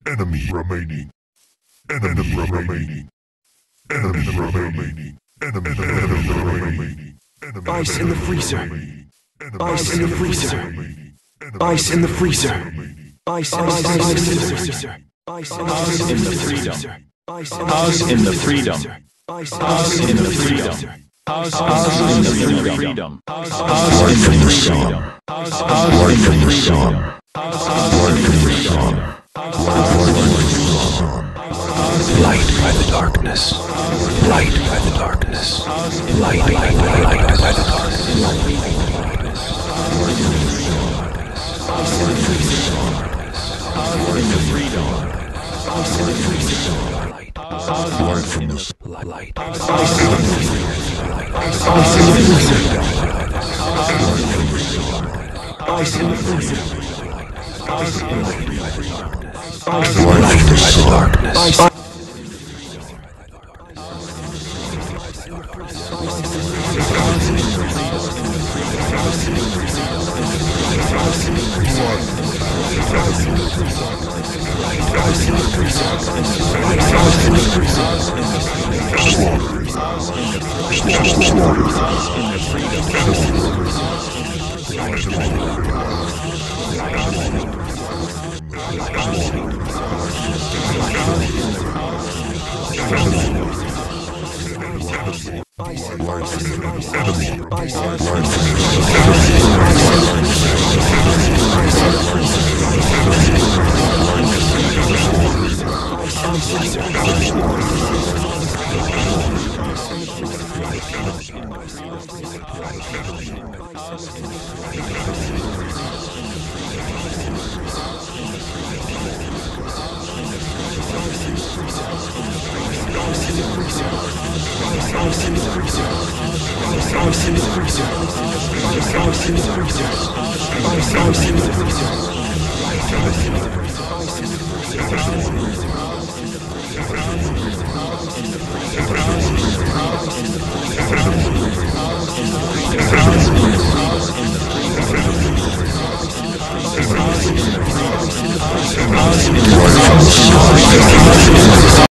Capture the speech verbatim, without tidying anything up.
Enemy remaining. Enemy remaining. Enemy remaining. Enemy remaining. Ice in the freezer. Ice in the freezer. Ice in the freezer. Ice in the freezer. Pause in the freedom. Pause in the freedom. Pause in the freedom. Pause in the freedom. Pause in the freedom. Pause in the freedom. Pause in the freedom. Light by the darkness. Light by the darkness. Light by the darkness. By the darkness. Pause in the freedom. Pause in the freedom. Light from this. Light. Pause in the freezer. Ice in the freezer. Ice in the freezer. Ice in the freezer. Light by the darkness. Ice in the freezer.